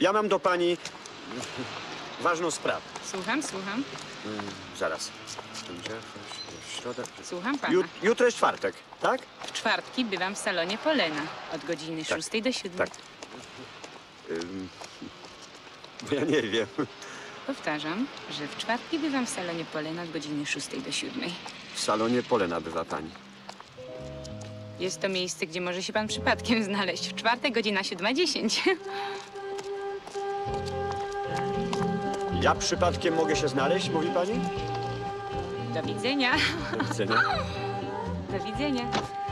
Ja mam do pani ważną sprawę. Słucham, słucham. Zaraz. Środa. Słucham pana. Jutro jest czwartek, tak? W czwartki bywam w salonie Polena od godziny Tak, 6 do 7. Tak. Bo ja nie wiem. Powtarzam, że w czwartki bywam w salonie Polena od godziny 6 do 7. W salonie Polena bywa pani. Jest to miejsce, gdzie może się pan przypadkiem znaleźć. W czwartek godzina 7:10. Ja przypadkiem mogę się znaleźć, mówi pani? Do widzenia. Do widzenia. Do widzenia.